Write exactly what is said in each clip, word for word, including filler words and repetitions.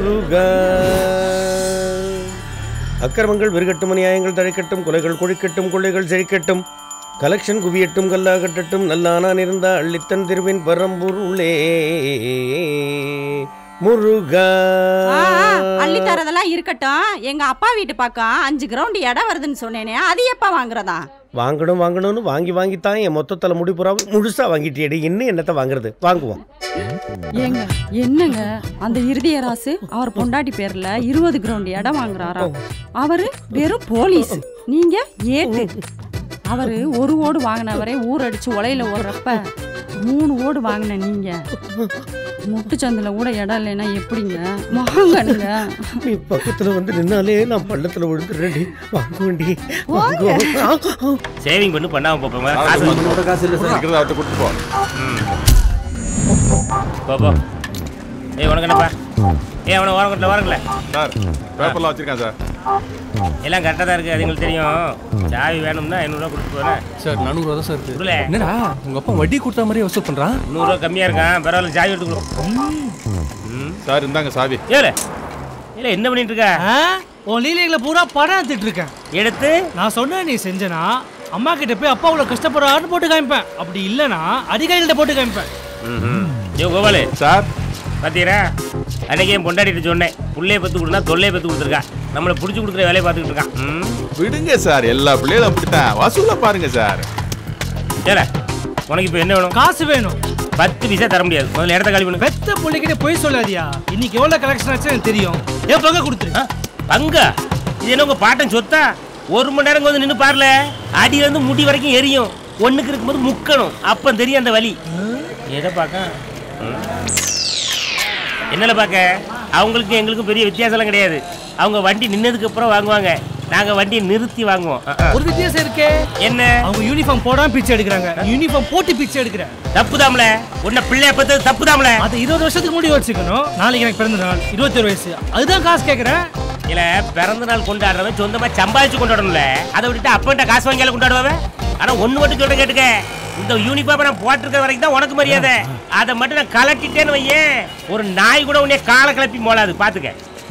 முருகா. அக்கிரமங்கள் விருகட்டும், அநியாயங்கள் தழைக்கட்டும், கொலைகள் கொழிக்கட்டும், கொள்ளைகள் செழிக்கட்டும், கலெக்ஷன் குவியட்டும், கல்லா கட்டட்டும், நல்லானான் இருந்தா அள்ளித்தன் திருவின் பரம்பொருளே முருகா. அள்ளி தரதெல்லாம் இருக்கட்டும். எங்க அப்பா வீட்டு பக்கம் அஞ்சு கிரவுண்ட் இடம் வருதுன்னு சொன்னேனே, அது எப்ப வாங்குறதா? வாங்கணும் வாங்கணும்னு வாங்கி வாங்கித்தான் என் மொத்தத்தில் முடிப்புறா முழுசா வாங்கிட்டேடி. இன்னும் என்னத்தை வாங்குறது? வாங்குவோம். ஏங்க என்னங்க அந்த இறுதிய ராசு அவர் பொண்டாட்டி பேர்ல இருபது கிரவுண்ட் இடம் வாங்குறாரா? அவரு வெறும் போலீஸ், நீங்க ஏட்டு. அவரு ஒரு ஓடு வாங்கினவரே ஊரடிச்சு உலையில ஓடுறப்ப மூணு ஓடு வாங்கின நீங்க முட்டுச்சந்தில கூட இடம் இல்லைன்னா எப்படிங்க வாங்கணுங்க? நீ பக்கத்துல வந்து நின்னாலே நான் பள்ளத்துல விழுந்துடுறேன்டி. வாங்குவேன்டி. சேவிங் பண்ணி பண்ணாம போப்போம். காசு இல்லை சார், இருக்கிறத அவர்கிட்ட கொடுத்து போ. போ போ. ஏய் உனக்கு என்னப்பா? ஏய் அவனை ஓரங்கட்டில் வாரங்களே சார். பேப்பர்லாம் வச்சிருக்கேன் சார். எல்லாம் கரெக்டாக தான் இருக்குது, அது எங்களுக்கு தெரியும். சாவி வேணும்னா ஐநூறுரூவா கொடுத்து போகிறேன் சார். நானூறுவா தான் சார் இருக்குது. என்னடா உங்கள் அப்பா வட்டி கொடுத்த மாதிரியே வசூல் பண்ணுறான். நூறுரூவா கம்மியாக இருக்கான், பரவாயில்ல சாவி எடுத்து கொடு. சார் இந்தாங்க சாவி. ஏழு இல்லை என்ன பண்ணிட்டு இருக்க? உன் லீலைகளை பூரா படம் எடுத்துட்டு இருக்கேன். எடுத்து நான் சொன்னேன் நீ செஞ்சனா அம்மா கிட்ட போய் அப்பா அவ்வளோ கஷ்டப்படுறாருன்னு போட்டு காமிப்பேன். அப்படி இல்லைன்னா அதிகாரிகிட்ட போட்டு காமிப்பேன். ஏ கோபாலு சார் பார்த்தீரா, அன்னைக்கு என் பொண்டாடிட்டு சொன்னேன், புள்ளைய பத்து கொடுத்தா தொல்லையை பத்து கொடுத்துருக்கான். நம்மளை பிடிச்சி கொடுக்குற வேலையை பார்த்துக்கிட்டு இருக்கான். விடுங்க சார், எல்லா பிள்ளைகளும் அப்படித்தான். வசூல பாருங்க சார். ஏல உனக்கு இப்போ என்ன வேணும்? காசு வேணும். பத்து பைசா தர முடியாது. முதல்ல இடத்த காலி பண்ணு. பெத்த பிள்ளைகிட்ட போய் சொல்லாதியா. இன்னைக்கு எவ்வளோ கலெக்ஷன் ஆச்சு எனக்கு தெரியும். ஏன் பங்க கொடுத்துரு. பங்கா? இது என்ன உங்க பாட்டன் சொத்தா? ஒரு மணி நேரம் வந்து நின்று பாருல, அடி வந்து முடி வரைக்கும் எரியும். ஒண்ணுக்கு இருக்கும்போது முக்கணும், அப்ப தெரியும் அந்த வலி. எதை பார்க்க என்னல பார்க்க? அவங்களுக்கு எங்களுக்கும் பெரிய வித்தியாசம்லாம் கிடையாது. அவங்க வண்டி நின்னதுக்கு அப்புறம் வாங்குவாங்க, நாங்க வண்டியை நிறுத்தி வாங்குவோம். ஒரு வித்தியாசம் இருக்கே. என்ன? அவங்க யூனிஃபார்ம் போடாம பிச்சை எடுக்கிறாங்க, யூனிஃபார்ம் போட்டு பிச்சை எடுக்கிறேன். தப்புதாம்ல. உன்னை பிள்ளைய பத்தது தப்புதாம்ல. அது இருபது வருஷத்துக்கு முன்னாடி வச்சுக்கணும். நாளைக்கு எனக்கு பிறந்த நாள், இருபத்தி ஒரு வயசு, அதுதான் காசு கேட்கறேன். இல்ல பிறந்த நாள் கொண்டாடுறவன் சொந்தமா சம்பாதிச்சு கொண்டாடணும்ல. அதை விட்டுட்டு அப்பன்ட்ட காசு வாங்கியால கொண்டாடுவாங்க. ஆனா ஒண்ணு மட்டும் சொல்ற கேட்டுக்க, இந்த யூனிஃபார்ம் நான் போட்டிருக்க வரைக்கும் தான் உனக்கு மரியாதை. அதை மட்டும் நான் கலட்டிட்டேன்னு வையேன், ஒரு நாய் கூட உன்னைய காலை கிளப்பி மோளாது. பாத்துக்க.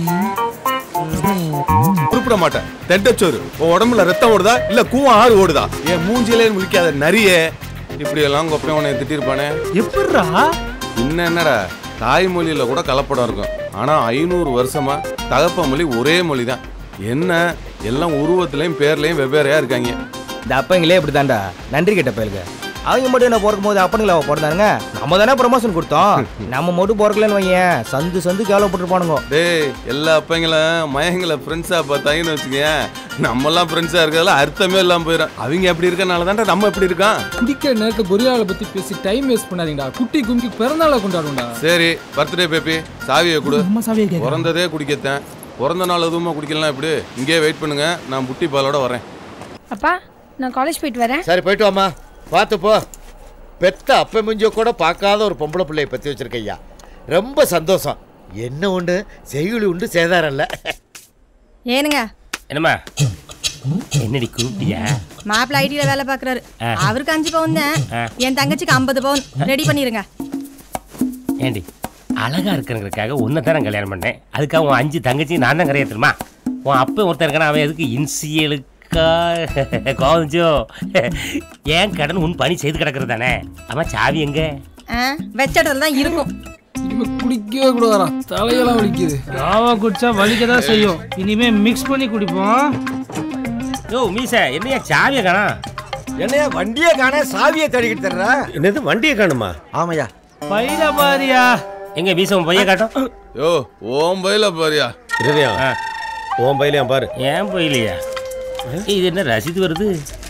குறிப்பிட மாட்டேன். தெண்டச்சோறு உடம்புல ரத்தம் ஓடுதா இல்ல கூவம் ஆறு ஓடுதா? என் மூஞ்சிலே முழிக்காத நிறைய இப்படி எல்லாம் கொப்பைய உன்னை திட்டிருப்பானே. எப்படிரா? இன்னும் என்னடா, தாய்மொழியில கூட கலப்படம் இருக்கும். ஆனா ஐநூறு வருஷமா தகப்ப மொழி ஒரே மொழி தான். என்ன எல்லாம் உருவத்திலையும் பேர்லையும் வெவ்வேறையா இருக்காங்க. இந்த அப்பங்களே இப்படி தாண்டா நன்றி கேட்ட பயலுங்க. அவங்க மட்டும் என்ன பிறக்கும் போது அப்பனுங்களா பிறந்தானுங்க. நம்ம தானே ப்ரமோஷன் கொடுத்தோம். நம்ம மட்டும் பிறக்கலன்னு வையன், சந்து சந்து கேவலப்பட்டுருப்பானுங்க. டேய் எல்லா அப்பங்களும் மயங்களை ஃப்ரெண்ட்ஸா பார்த்தாங்கன்னு வச்சுக்கேன், நம்மெல்லாம் ஃப்ரெண்ட்ஸா இருக்கிறதுல அர்த்தமே இல்லாம போயிடும். அவங்க எப்படி இருக்கனால தான்டா நம்ம எப்படி இருக்கான். குடிக்கிற நேரத்தில் கொரியாவை பத்தி பேசி டைம் வேஸ்ட் பண்ணாதீங்கடா. குட்டி கும்பி பிறந்தால கொண்டாடும்டா. சரி பர்த்டே பேபி, சாவியை கொடு. பிறந்ததே குடிக்கத்தேன், பிறந்த நாள் எதுவுமா குடிக்கலாம். இப்படி இங்கே வெயிட் பண்ணுங்க, நான் புட்டி பாலோட வரேன். அப்பா நான் காலேஜ் போயிட்டு வரேன். சரி போயிட்டு வாமா, பார்த்து போ. பெத்த அப்ப முஞ்சோ கூட பார்க்காத ஒரு பொம்பளை பிள்ளையை பற்றி வச்சிருக்கையா, ரொம்ப சந்தோஷம். என்ன உண்டு செய்யுளி உண்டு சேதாரம் இல்லை. ஏனுங்க என்னம்மா? என்னடி கூப்பிட்டியா? மாப்பிள்ள ஐடியில் வேலை பார்க்குறாரு, அவருக்கு அஞ்சு பவுன் தான், என் தங்கச்சிக்கு ஐம்பது பவுன் ரெடி பண்ணிடுங்க. ஏண்டி அழகா இருக்கிறதுக்காக உன்னை தான் நான் கல்யாணம் பண்ணேன், அதுக்காக உன் அஞ்சு தங்கச்சி நான் தான் கிடையாது தெரியுமா? உன் அப்போ ஒருத்தர் இருக்கான, அவன் எதுக்கு இன்சியலுக்கு கோவஞ்சோ? ஏன் கடன் உன் பணி செய்து கிடக்குறது தானே. ஆமா சாவி எங்க? வெச்ச இடத்துல தான் இருக்கும். குடிக்கவே கூடாதா, தலையெல்லாம் வலிக்குது. ராவா குடிச்சா வலிக்கதான் செய்யும், இனிமே மிக்ஸ் பண்ணி குடிப்போம். யோ மீச, என்னையா சாவியை காணா? என்னையா வண்டியை காண சாவியை தேடிக்கிட்டு தர்ற? என்னது வண்டியை காணுமா? ஆமையா. பையில பாரியா? எங்க மீச உன் பைய காட்டும். யோ ஓம் பையில பாரியா? இருதையா ஓம் பையிலையா பாரு. ஏன் பையிலையா? இது என்ன ரசீது வருது?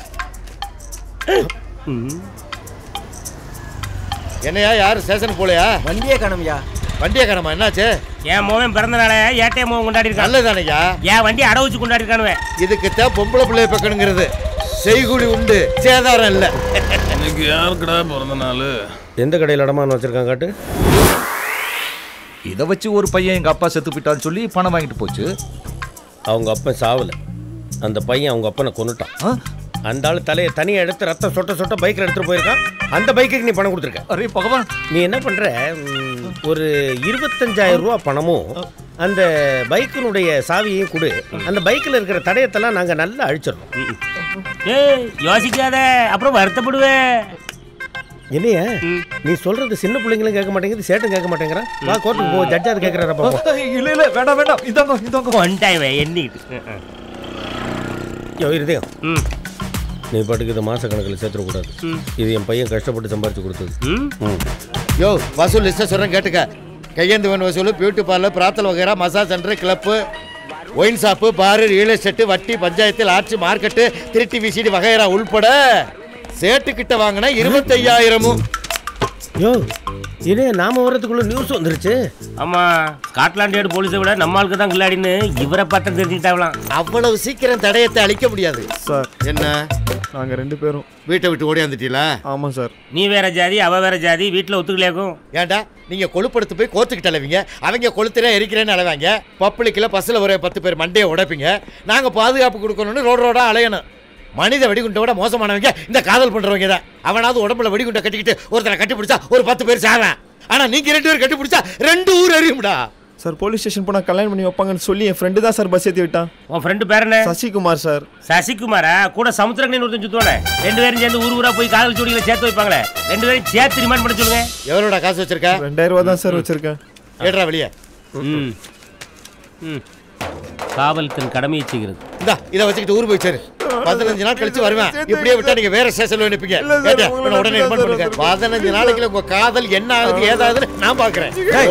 என்னையா யாரு ஸ்டேஷன் போலையா? வண்டியே காணும்யா. வண்டியை காணுமா? என்னாச்சு? என் மோவன் பிறந்த நாள ஏட்டைய மோவன் கொண்டாடி இருக்கான். நல்லதானையா? என் வண்டி அட வச்சு கொண்டாடி இருக்கானுவேன். இதுக்கு தே பொம்பளை பிள்ளைய பக்கணுங்கிறது. செய்குழி உண்டு சேதாரம் இல்லை. இன்னைக்கு யாருக்குடா பிறந்த நாள்? எந்த கடையில் அடமானம் வச்சிருக்காங்க காட்டு. இதை வச்சு ஒரு பையன் எங்கள் அப்பா செத்து போயிட்டான்னு சொல்லி பணம் வாங்கிட்டு போச்சு. அவங்க அப்பன் சாவலை, அந்த பையன் அவங்க அப்பனை கொண்டுட்டான். அந்த ஆள் தலையை தனியாக எடுத்து ரத்தம் சொட்ட சொட்ட பைக்கில் எடுத்துகிட்டு போயிருக்கான். அந்த பைக்குக்கு நீ பணம் கொடுத்துருக்க. அரே பகவான், நீ என்ன பண்ணுற, ஒரு இருபத்தஞ்சாயிரம் ரூபா பணமும் அந்த பைக்கினுடைய சாவியையும் கொடு. அந்த பைக்கில் இருக்கிற தடயத்தெல்லாம் நாங்கள் நல்லா அழிச்சிடறோம். ஏய் யோசிக்காத, அப்புறம் வருத்தப்படுவேன். என்னையா நீ சொல்றது சின்ன பிள்ளைங்களும் கேட்க மாட்டேங்குது, சேட்டும் கேட்க மாட்டேங்கிறான். வா கோர்ட்டுக்கு போ, ஜட்ஜ் அது கேட்கறாரப்பா. இல்ல இல்ல வேண்டாம் வேண்டாம், இதாங்க இதாங்க ஒன்டாய் எண்ணிக்கிட்டு. யோ இருதயம், நீ பாட்டுக்கு இதை மாச கணக்கில் சேர்த்துடக்கூடாது. இது என் பையன் கஷ்டப்பட்டு சம்பாரிச்சு கொடுத்தது. யோ வசூல் லிஸ்ட்டை சொல்கிறேன் கேட்டுக்க. கையேந்து வேன் வசூல், பியூட்டி பார்லர், பிராத்தல் வகைரா, massage centre, club, wine shop, bar, real estate, வட்டி, பஞ்சாயத்து, ஆட்சி, மார்க்கெட்டு, திருட்டி விசிடி வகைரா உள்பட சேட்டுக்கிட்ட வாங்கினா இருபத்தையாயிரமும். யோ இதே நாம வர்றதுக்குள்ள நியூஸ் வந்துருச்சு. ஆமா, ஸ்காட்லாண்ட் யார்டு போலீஸை விட நம்ம ஆளுக்கு தான் கில்லாடின்னு இவரை பார்த்தா தெரிஞ்சுக்கிட்டாங்களாம். அவ்வளவு சீக்கிரம் தடயத்தை அழிக்க முடியாது சார். என்ன நாங்க ரெண்டு பேரும் வீட்டை விட்டு ஓடியாந்துட்டீங்களா? ஆமாம் சார். நீ வேற ஜாதி, அவ வேற ஜாதி, வீட்டில் ஒத்துக்கலையாக்கும். ஏன்டா நீங்க கொழுப்படுத்து போய் கோத்துக்கிட்டு அலைவீங்க, அவங்க கொளுத்துறேன் எரிக்கிறேன்னு அலைவாங்க. பப்ளிக்கில் பஸ்ஸில் ஒரு பத்து பேர் மண்டையை உடைப்பீங்க. நாங்கள் பாதுகாப்பு கொடுக்கணும்னு ரோடு ரோடாக அலையணும். மனித வெடிகுண்டை விட மோசமானவங்க இந்த காதல் பண்றவங்க தான். அவனாவது உடம்புல வெடிகுண்டை கட்டிக்கிட்டு ஒருத்தரை கட்டி பிடிச்சா ஒரு பத்து பேர் சாவேன். ஆனா நீங்க ரெண்டு பேர் கட்டி பிடிச்சா ரெண்டு ஊர் அறியும்டா. சார் போலீஸ் ஸ்டேஷன் போனால் கல்யாணம் பண்ணி வைப்பாங்கன்னு சொல்லி என் ஃப்ரெண்டு தான் சார் பஸ் ஏற்றி விட்டான். உன் ஃப்ரெண்டு பேர் என்ன? சசிகுமார் சார். சசிகுமாரா? கூட சமுத்திரக்கணின்னு ஒருத்தன் சுத்துவானே. ரெண்டு பேரும் சேர்ந்து ஊர் ஊரா போய் காதல் ஜோடிகளை சேர்த்து வைப்பாங்களே, ரெண்டு பேரும் சேர்த்து ரிமாண்ட் பண்ண சொல்லுங்க. எவரோட காசு வச்சிருக்க? ரெண்டாயிரம் ரூபா தான் சார் வச்சிருக்கேன். ஏட்ரா வெளியே. ம் ம் காவல் தன் கடமையை செய்கிறது. இந்தா இதை வச்சுக்கிட்டு ஊர் போய் சேரு. பதினஞ்சு நாள் கழிச்சு வருவேன். இப்படியே விட்டா நீங்க வேற ஸ்டேஷன்ல நிப்பீங்க. உடனே ரிமாண்ட் பண்ணுங்க. பதினஞ்சு நாளைக்குள்ள உங்க காதல் என்ன ஆகுது ஏதாவதுன்னு நான் பாக்குறேன்.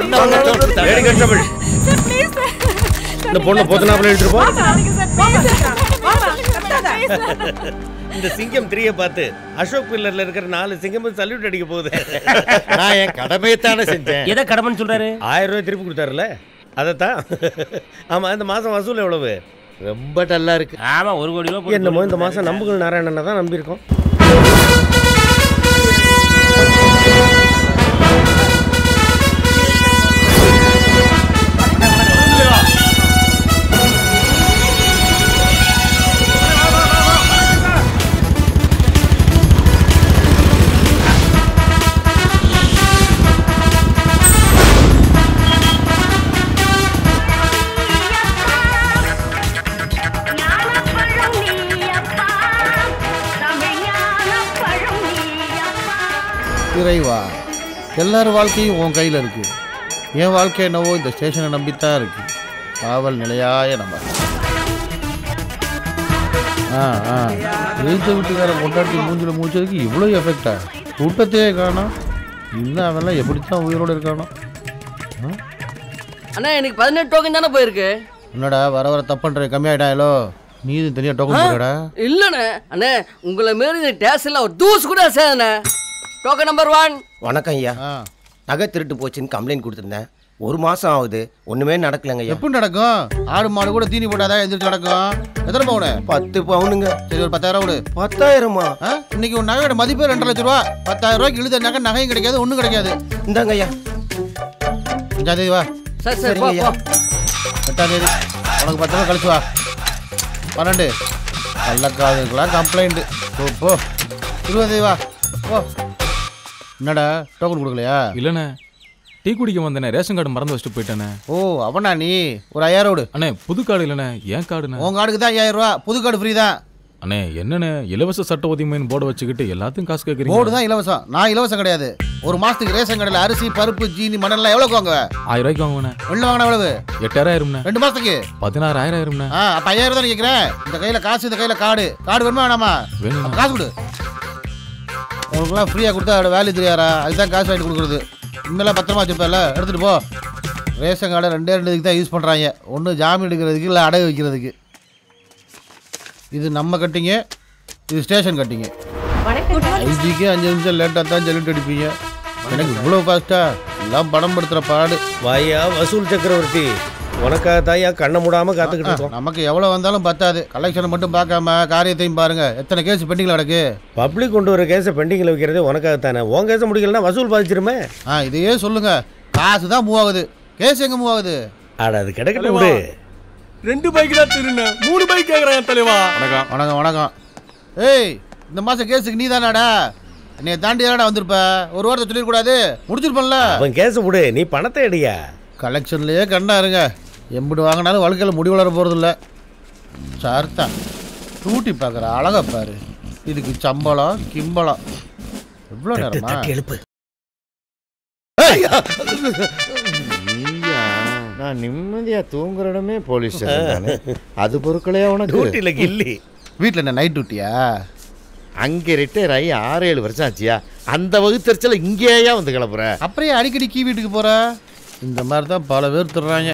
இந்த பொண்ணை போத்தனாப்புல எடுத்துட்டு போ. இந்த சிங்கம் த்ரீய பார்த்து அசோக் பில்லர்ல இருக்கிற நாலு சிங்கம் சல்யூட் அடிக்க போகுது. நான் என் கடமையத்தானே செஞ்சேன். எதை கடமைன்னு சொல்றாரு? ஆயிரம் ரூபாய் திருப்பி கொடுத்தாருல, அதைத்தான். ஆமா, இந்த மாசம் வசூல் எவ்வளவு? ரொம்ப டல்லா இருக்கு. ஆமா, ஒரு கோடி ரூபாய். என்னமோ இந்த மாசம் நம்புகள் நாராயணனை தான் நம்பியிருக்கோம். இறைவா, எல்லார் வாழ்க்கையும் உன் கையில் இருக்குது. என் வாழ்க்கை என்னவோ இந்த ஸ்டேஷனை நம்பித்தான் இருக்குது. காவல் நிலையாய நம்ம. ஆ ஆ எழுத்த வீட்டுக்கார கொண்டாட்டி மூஞ்சில் மூச்சதுக்கு இவ்வளோ எஃபெக்டா? கூட்டத்தையே காணோம். இன்னும் அவெல்லாம் எப்படித்தான் உயிரோடு இருக்கானோ? அண்ணா எனக்கு பதினெட்டு டோக்கன் தானே போயிருக்கு. என்னடா வர வர தப்புன்ற கம்மியாயிட்டாங்களோ? நீ இது தனியாக டோக்கன் போடா. இல்லைண்ணே அண்ணே, உங்களை மாரி டேஸ்ட்ல ஒரு தூசு கூட சேதண்ணே. Token number one. வணக்கம் ஐயா. நகை திருட்டு போச்சுன்னு கம்ப்ளைண்ட் கொடுத்துருந்தேன். ஒரு மாசம் ஆகுது, ஒண்ணுமே நடக்கலங்க ஐயா. எப்படி நடக்கும்? ஆடு மாடு கூட தீனி போட்டாதான் எந்திரிச்சு நடக்கும். எத்தனை பவுனு? பத்து பவுனுங்க. சரி, ஒரு பத்தாயிரம் விடு. பத்தாயிரமா? இன்னைக்கு ஒரு நகையோட மதிப்பே ரெண்டு லட்சம் ரூபா. பத்தாயிரம் ரூபாய்க்கு இழுத நகை நகையும் கிடைக்காது, ஒன்றும் கிடைக்காது. இந்தாங்க ஐயா. அஞ்சாம் தேதி வா. சரி சரி ஐயா. எட்டாம் தேதி உனக்கு பத்து ரூபா கழிச்சு வா. பன்னெண்டு கள்ளக்காதுக்கெல்லாம் கம்ப்ளைண்ட். போ போ. இருபது தேதி வா. போ. என்னடா டோக்கன் கொடுக்கலையா? இல்லைண்ணே, டீ குடிக்க வந்தேனே, ரேஷன் கார்டு மறந்து வச்சுட்டு போயிட்டேனே. ஓ அவனா நீ? ஒரு ஐயாயிரம் விடு. அண்ணே புது கார்டு இல்லைண்ணே, ஏன் கார்டுண்ணே? உன் கார்டுக்கு தான் ஐயாயிரம் ரூபா, புது கார்டு ஃப்ரீ தான். அண்ணே என்னண்ணே இலவச சட்ட உதவிமைன்னு போர்டு வச்சுக்கிட்டு எல்லாத்தையும் காசு கேட்குறீங்க? போர்டு தான் இலவசம், நான் இலவசம் கிடையாது. ஒரு மாசத்துக்கு ரேஷன் கடையில் அரிசி பருப்பு ஜீனி மணல்லாம் எவ்வளோக்கு வாங்க? ஆயிரம் ரூபாய்க்கு வாங்குவேண்ணே. வெளில வாங்கினா எவ்வளவு? எட்டாயிரம் ஆயிரும்ண்ணே. ரெண்டு மாசத்துக்கு பதினாறாயிரம் ஆயிரும்ண்ணே. ஆ அப்போ ஐயாயிரம் தான் கேட்குறேன். இந்த கையில் காசு, இந்த கையில் கார்டு. கார்டு வேணுமா வேணாமா? வேணும். காசு கொடு. உங்களுக்குலாம் ஃப்ரீயாக கொடுத்தா அதோட வேல்யூ தெரியாரா? அதுதான் காசு வாங்கிட்டு கொடுக்குறது. இனிமேலாம் பத்திரமா வச்சுப்பேன்ல, எடுத்துகிட்டு போ. ரேஷன் கார்டை ரெண்டே ரெண்டு இதுக்கு தான் யூஸ் பண்ணுறாங்க. ஒன்று ஜாமீன் எடுக்கிறதுக்கு, இல்லை அடகு வைக்கிறதுக்கு. இது நம்ம கட்டிங்க, இது ஸ்டேஷன் கட்டிங்க. ஐஜிக்கு அஞ்சு நிமிஷம் லேட்டாக தான் ஜல்லிட்டு அடிப்பீங்க. எனக்கு இவ்வளோ ஃபாஸ்ட்டா? எல்லாம் படம் படுத்துகிற பாடு. வாயா வசூல் சக்கரவர்த்தி, உனக்காக தாயா கண்ணை மூடாமல் காத்துக்கிட்டு இருக்கோம். நமக்கு எவ்வளோ வந்தாலும் பத்தாது. கலெக்ஷனை மட்டும் பார்க்காம காரியத்தையும் பாருங்க. எத்தனை கேஸ் பெண்டிங்கில் நடக்கு? பப்ளிக் கொண்டு வர கேஸை பெண்டிங்கில் வைக்கிறது உனக்காக தானே. உன் கேஸை முடிக்கலன்னா வசூல் பாதிச்சிருமே. ஆ இதையே சொல்லுங்க. காசு தான் மூவ் ஆகுது, கேஸ் எங்கே மூவ் ஆகுது? ஆட அது கிடைக்கல விடு. ரெண்டு பைக் தான் திருண்ண, மூணு பைக் கேட்குறாங்க தலைவா. வணக்கம் வணக்கம் வணக்கம். ஏய் இந்த மாதம் கேஸுக்கு நீ தானாடா? என்னைய தாண்டி தானடா வந்திருப்ப. ஒரு வாரத்தை சொல்லிடக்கூடாது, முடிச்சிருப்பேன்ல. அவன் கேஸை விடு, நீ பணத்தை அடியா. கலெக்ஷன்லேயே கண்டா இருங்க. எம்பிட்டு வாங்கினாலும் வாழ்க்கையில் முடி வளர போகிறதில்ல. சார் தான் டூட்டி பார்க்குற அழகா பாரு. இதுக்கு சம்பளம் கிம்பளம் எவ்வளோ நேரமா எழுப்பு. நான் நிம்மதியா தூங்குற இடமே போலீஸ் அது பொருட்களையா உனக்கு டியூட்டில கில்லி. வீட்டில் என்ன நைட் டியூட்டியா? அங்கே ரிட்டையர் ஆகி ஆறு ஏழு வருஷம் ஆச்சியா? அந்த வகுத்தறிச்சல இங்கேயா வந்து கிளப்புற? அப்படியே அடிக்கடி கீ வீட்டுக்கு போற? இந்த மாதிரி தான் பல பேர் திருறாங்க.